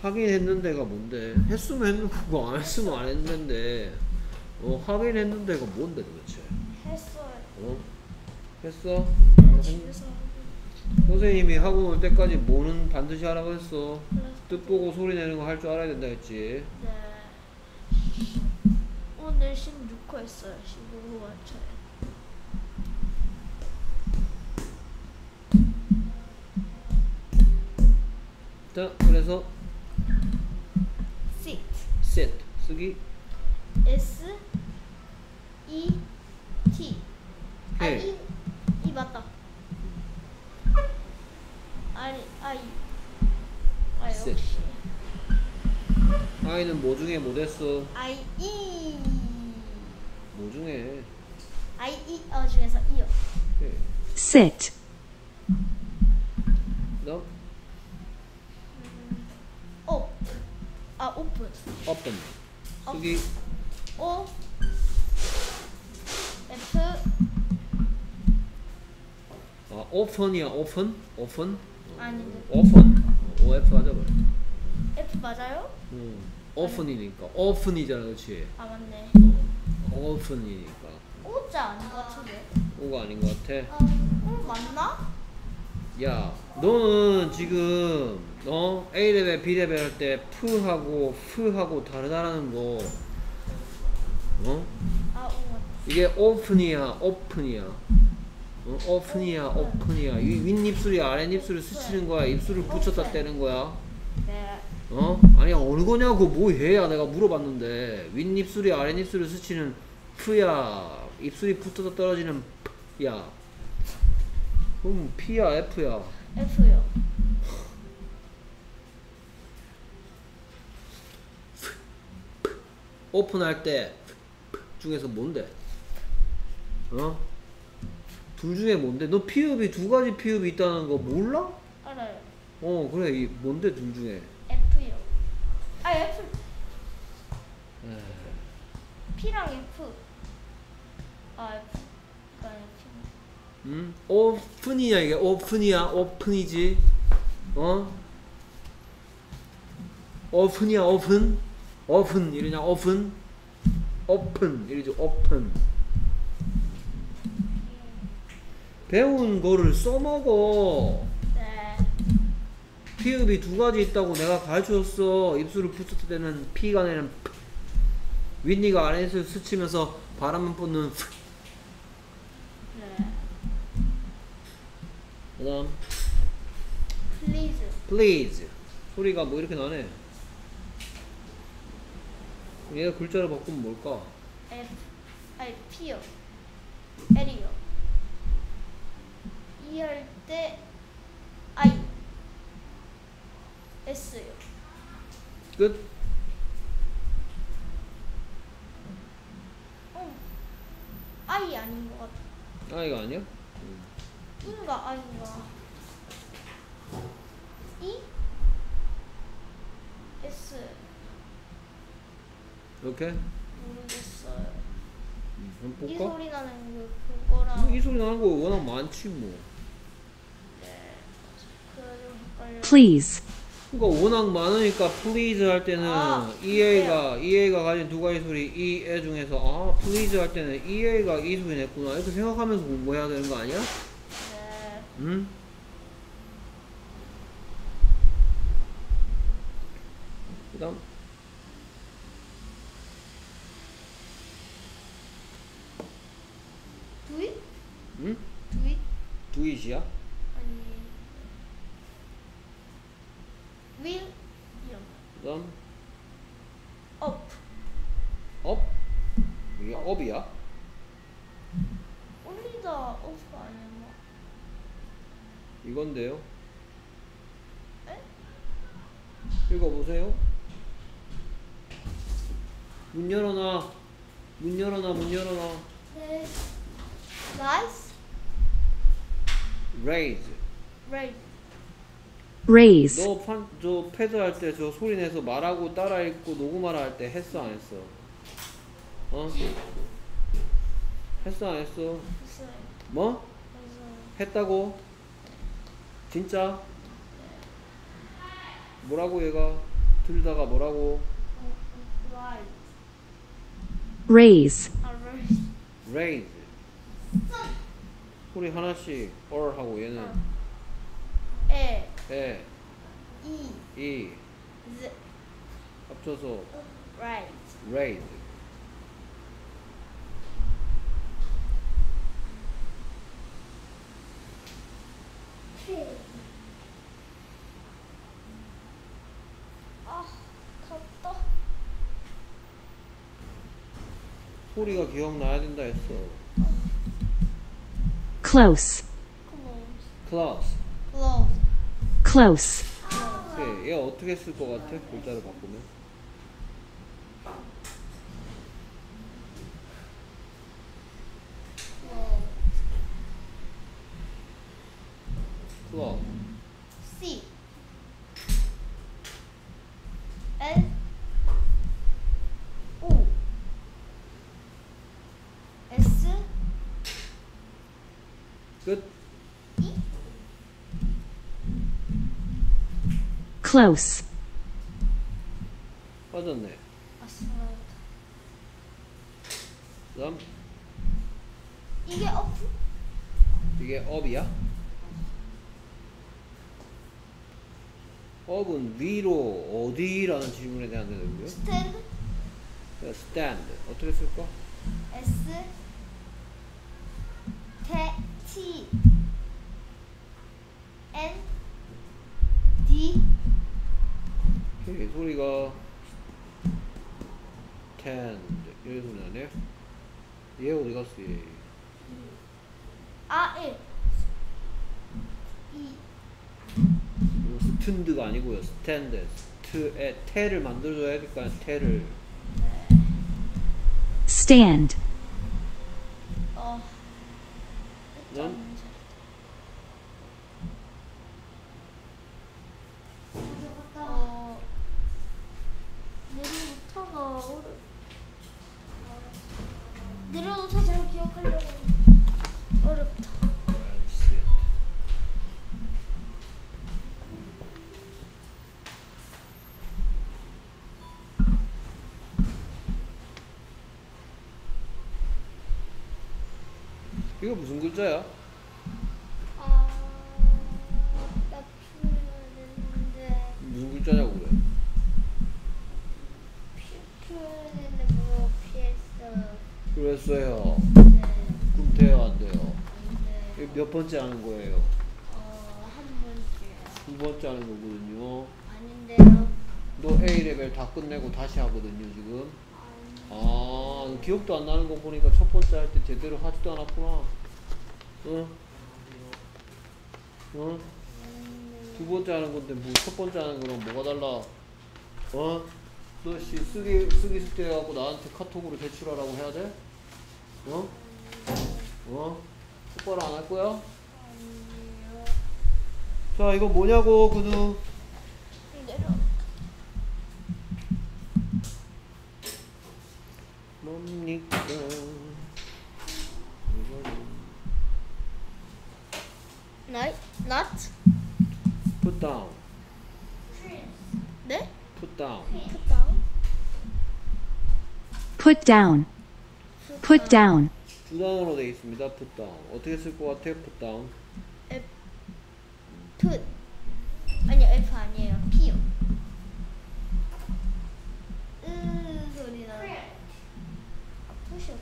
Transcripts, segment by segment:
확인했는데가 뭔데? 했으면 했는 거고 안 했으면 안 했는데 확인했는데가 뭔데 도대체? 했어요. 했어? 집에서 선생님이 학원 올 때까지 뭐는 반드시 하라고 했어. 그래서 뜻 보고 소리 내는 거 할 줄 알아야 된다 했지. 네. 오늘 16호 했어요. 15호 맞춰요. 자, 그래서 sit sit 쓰기 S E T 오케이. 이 맞다. I sit. 역시 아이는 뭐 중에 못 했어? I E 뭐 중에? 중에서 E요. 오케이. sit, 너 오픈 open 쓰기 O F open이야. open 아닌데 open OF 하자 그래. F 맞아요? open이니까 open이잖아, 그렇지? 아 맞네. open이니까 O자 아닌 것 같은데. O가 아닌 것 같아. 맞나? 야, 너는 지금 A 레벨, B 레벨 할 때 F하고 F하고 다르다라는 거, O 맞다. 이게 open이야, open이야, open이야. 이 윗입술이 아랫입술을 스치는 거야, 입술을 붙였다 떼는 거야. 네. 아니 어느 거냐고 뭐 해야 내가 물어봤는데 윗입술이 아랫입술을 스치는 F야, 입술이 붙어서 떨어지는 P야. 그럼 P야, F야? F요. 오픈할 때 중에서 뭔데? 둘 중에 뭔데? 너 피읍이 두 가지 피읍이 있다는 거 몰라? 알아요. 그래. 이 뭔데 둘 중에? F요. F. P랑 F. F가 아니라 P. 오픈이야 이게. 오픈이지. 오픈이야. 오픈 이러냐? 오픈 이러지. 오픈. 배운 거를 써먹어. 네. 피읍이 두 가지 있다고 내가 가르쳐줬어. 입술을 붙였을 때는 P가 내는 P. 윗니가 아래에서 스치면서 바람만 뿜는 F. 네. 그 다음 Please. please 소리가 뭐 이렇게 나네. 얘가 글자를 바꾸면 뭘까? P요. L이요. E 할 때 I. S요. 끝. I 아닌 것 같아. 이거 아니야? E인가 I인가? E? S. 이렇게? 모르겠어요. 한번 이 볼까? 소리 나는 그거랑 이 소리 나는 거 워낙 많지 뭐. 네. 그래도 헷갈려. please, 그러니까 워낙 많으니까 please 할 때는 EA가 가진 두 가지 소리 EA 중에서 please 할 때는 EA가 이 소리 냈구나 이렇게 생각하면서 공부해야 되는 거 아니야? 네. 응? 그 다음 Do it? 응? Do it? do it이야? 아니. Will? 이런 그 다음 거. Up. up? 이게 up이야? 올리다 up 아니었나? 이건데요. 에? 읽어보세요. 문 열어놔. 문 열어놔. 네. Nice. raise. Right. raise, 저 패드 할 때 저 소리 내서 말하고 따라 읽고 녹음하라 할 때 했어 안 했어? 했어 안 했어? 했어요. 뭐? 했어요. 했다고? 진짜? 뭐라고 얘가? 들다가 뭐라고? Right. raise, Raise. raise. 소리 하나씩 or 하고 얘는 A. 에, E. 이 Z. 합쳐서 Right. raise. 아, 덥다. 소리가 기억나야 된다 했어. close, Close. close. Close. close, 오케이. 얘 어떻게 쓸 것 같아? 글자를 바꾸면. close. C. L. O. S. 끝. E. close, 빠졌네. 아싸. 그다음 이게 어프? 이게 up이야? up은 위로 어디라는 질문에 대한 대답이고요. Stand. stand 어떻게 쓸까? S. T. N. D. 오케이. 소리가 stand 이런 소리 나네. 얘 어디 갔어 얘? A. E. 이거 스탠드가 아니고요. 스탠드. 태를 만들어줘야 되니까 태를. stand, 어. 넌? 어. 내려놓다가 내려놓다 잘 기억하려고 어렵다. That's it. 이거 무슨 글자야? 아, 나 표현했는데 무슨 글자냐고 그래? 표현했는데 뭐 피했어. 그랬어요. 네, 그럼 돼요 안 돼요? 네. 이거 몇 번째 하는 거예요? 한 번째. 두 번째 하는 거거든요. 아닌데요. 너 A 레벨 다 끝내고 다시 하거든요 지금. 아, 기억도 안 나는 거 보니까 첫 번째 할 때 제대로 하지도 않았구나. 응? 응? 두 번째 하는 건데 뭐 첫 번째 하는 거랑 뭐가 달라? 어? 너 씨 쓰기 숙제 해갖고 나한테 카톡으로 제출하라고 해야 돼? 어? 어? 똑바로 안 할 거야? 아니요. 자 이거 뭐냐고 그누. 내려. 뭡니까? Not. Put down. 네? Put down. Put down. put down, put down, 두 단어로 되어 있습니다. Put down. 어떻게 쓸 것 같아? Put down. Put. 아니요, F 아니에요. P요. 소리 나. 푸셔.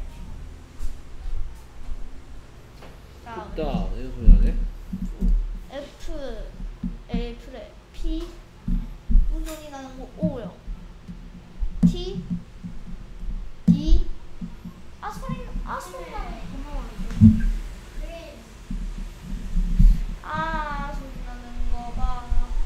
Put down. 이런 소리 나네. F. F래. P. 무슨 나는 거 O요. T. D. 소리 나는 거 소리 나는 거가.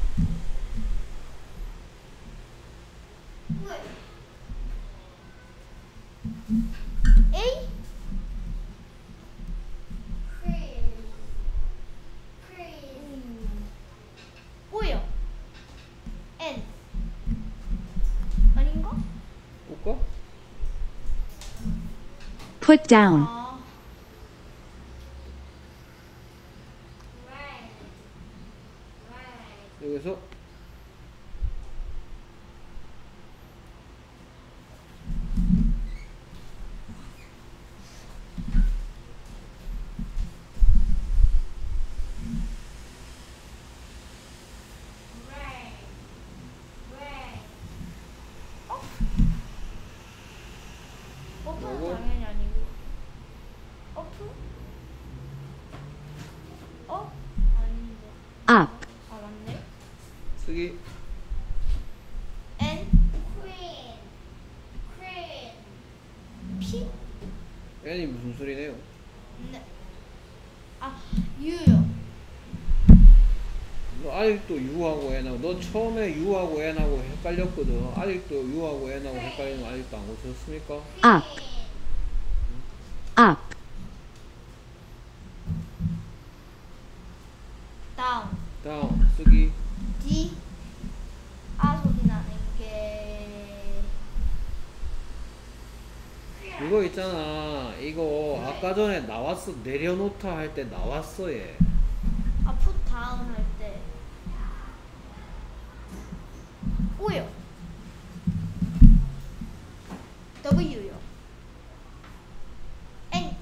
A. O요. N. 아닌가? 볼까? put down, 아. 여기서 쓰기. N queen P N이 무슨 소리네요? 네. 아 U요. 너 아직도 U하고 N하고 너 처음에 U하고 N하고 헷갈렸거든. 아직도 U하고 N하고 헷갈리는 거 아직도 안 고쳤습니까? up, up, 다운 다음 쓰기. D 아 소리 나는 게 이거 있잖아. 이거 아까 전에 나왔어. 내려놓다 할 때 나왔어 얘. 아 put down 할 때 O요. W요. N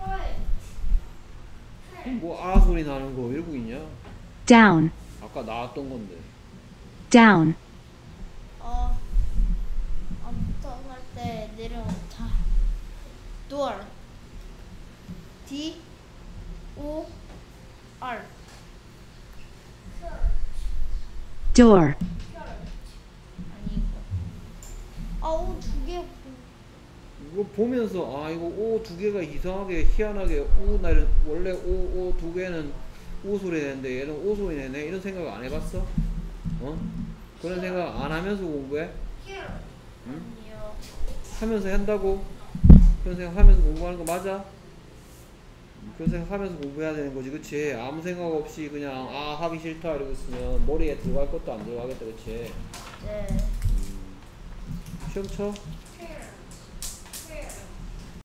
뭐 아 소리 나는 거 외우고 있냐? down, 아까 나왔던 건데. down, 앞서 할때 내려놓다 door D O R door, 아니 이거 아우 두개 이거 보면서 아 이거 오 두 개가 이상하게 희한하게 우 나는 원래 오 두 개는 우 소리 내는데 얘는 오 소리 내네 이런 생각 안 해봤어? 어? 그런 생각 안 하면서 공부해? 응? 아니요. 하면서 한다고? 그런 생각 하면서 공부하는 거 맞아? 그런 생각 하면서 공부해야 되는 거지 그치? 아무 생각 없이 그냥 아 하기 싫다 이러고 있으면 머리에 들어갈 것도 안 들어가겠다 그치? 네. 시험 쳐?